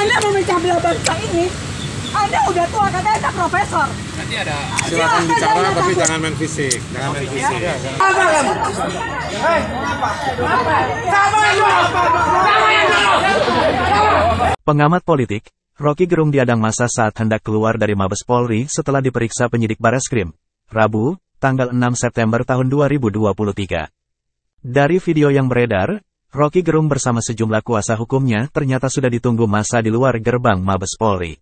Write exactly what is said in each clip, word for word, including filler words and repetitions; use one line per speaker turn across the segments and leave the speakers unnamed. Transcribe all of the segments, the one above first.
Anda memecah belah bangsa ini, Anda udah tua, katanya Anda profesor.
Nanti ada.
Silakan bicara, tapi jangan main fisik. Jangan main fisik. Ya, jangan.
Apa kamu? Hei, apa? Sama yang
Pengamat politik, Rocky Gerung diadang massa saat hendak keluar dari Mabes Polri setelah diperiksa penyidik Bareskrim, Rabu, tanggal enam September tahun dua ribu dua puluh tiga. Dari video yang beredar, Rocky Gerung bersama sejumlah kuasa hukumnya ternyata sudah ditunggu massa di luar gerbang Mabes Polri.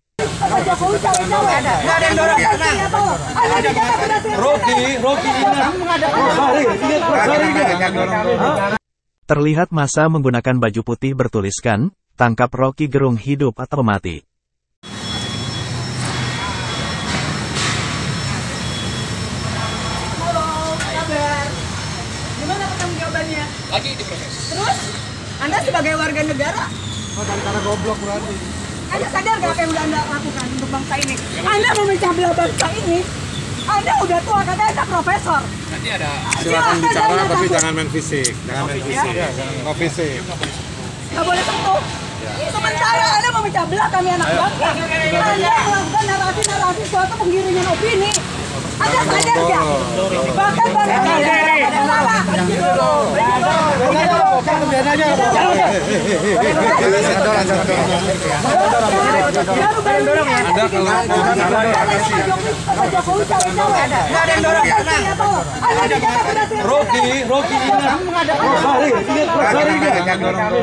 Terlihat massa menggunakan baju putih bertuliskan, "Tangkap Rocky Gerung hidup atau mati."
Halo, kabar? Gimana pertanggungjawabannya?
Lagi diproses.
Terus, Anda sebagai warga negara,
Oh, cara goblok berarti.
Anda sadar nggak apa yang udah Anda lakukan untuk bangsa ini? Anda memecah belah bangsa ini, Anda udah tua, katanya Anda profesor.
Nanti ada.
Silakan bicara, tapi jangan main fisik. Jangan main fisik. Ya, jangan. No fisik.
Nggak boleh sentuh. Sementara Anda memecah belah kami anak bangsa. Anda melakukan narasi-narasi suatu penggiringan opini. Anda sadar nggak? Bahkan bangsa Anda pada salah.
Anda kalau
Pak Jokowi cawe-cawe. Nggak ada yang dorong ya? Anda dikatakan
Rocky, Rocky ini Rosari, ini Rosari dia.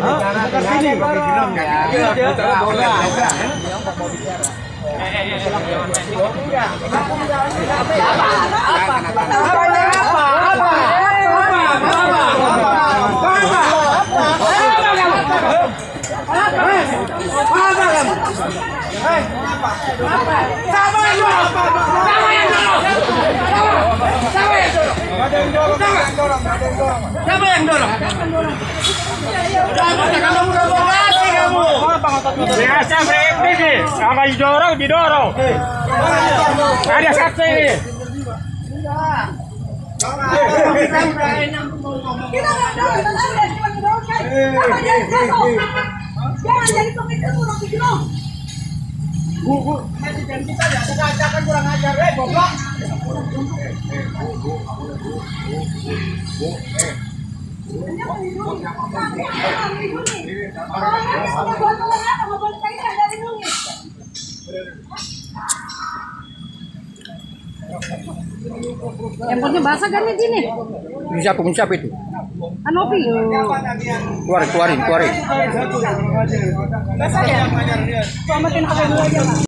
Siapa yang dorong? Biasa breakdance nih, sama didorong, didorong. Ada saksi ini.
kita nggak tahu, Anda cuma didorongkan. Apa jadi jatuh? Jangan jadi pemimpin kurang digerong.
Bu, bu, presiden kita ya, sengaja kan kurang ajar, eh, goblok.
Anda melindungi, tapi Anda melindungi. Orang yang sudah buat orang apa, nggak boleh saya Anda lindungi.
Handphonenya basah kan di sini?
Siapa, siapa itu?
Anopi.
Keluarin, keluarin, keluarin.
Basah ya? Selamatin H P dulu aja, Pak.